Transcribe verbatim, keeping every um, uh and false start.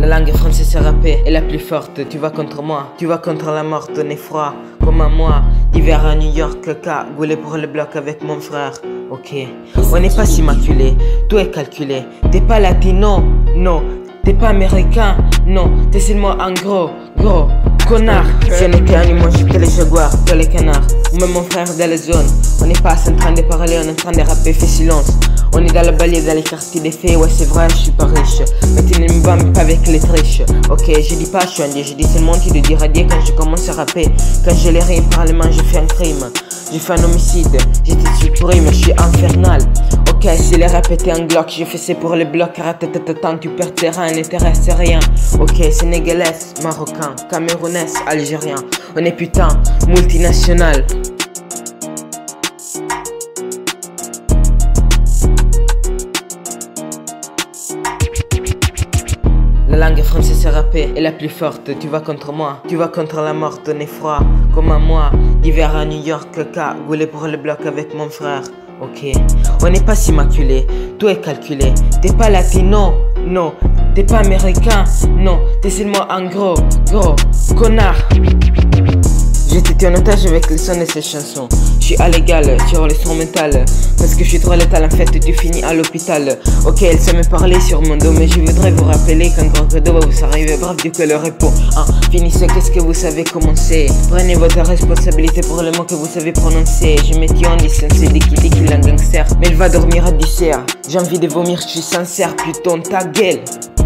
La langue française râpée est la plus forte. Tu vas contre moi, tu vas contre la mort. On est froid comme un mois d'hiver à New York. Cagoulé pour le bloc avec mon frère. Ok, on n'est pas immaculé, tout est calculé. T'es pas latino, non. T'es pas américain, non. T'es seulement un gros, gros connard. Si on était animaux, j'étais les jaguars, toi les canards. Ou même mon frère dans la zone. On n'est pas en train de parler, on est en train de rapper, fais silence. On est dans la banlieue, dans les quartiers des faits. Ouais, c'est vrai, je suis pas riche. Mais tu ne me bats pas avec les triches. Ok, je dis pas, je suis un dieu. Je dis seulement tu de dire adieu quand je commence à rapper. Quand j'ai les rimes parlement, je fais un crime. J'ai fait un homicide, j'étais supprime, je suis infernal. Ok, si les rap étaient un glock, je fais ça pour les blocs. Ratatatan, tu perds terrain, ne te reste rien. Ok, sénégalais, marocain, camerounais, algérien. On est putain, multinational. La langue française râpée est la plus forte. Tu vas contre moi, tu vas contre la mort. On est froid comme un mois d'hiver à New York. Cagoulé pour le bloc avec mon frère. Ok, on n'est pas immaculé, tout est calculé. T'es pas latino, non. T'es pas américain, non. T'es seulement un gros, gros connard. J'étais en otage avec le son de ces chansons. Je suis illégal sur l'instrumental. Parce que je suis trop létal, en fait tu finis à l'hôpital. Ok, elle sait me parler sur mon dos. Mais je voudrais vous rappeler qu'un grand cadeau va vous arriver. Bref, du coup elle répond hein, finissez, qu'est-ce que vous savez commencer. Prenez votre responsabilité pour les mots que vous savez prononcer. Je m'étais en licencié dès qu'il dit qu'il est un gangster. Mais il va dormir à dix heures. J'ai envie de vomir, je suis sincère, putain ta gueule.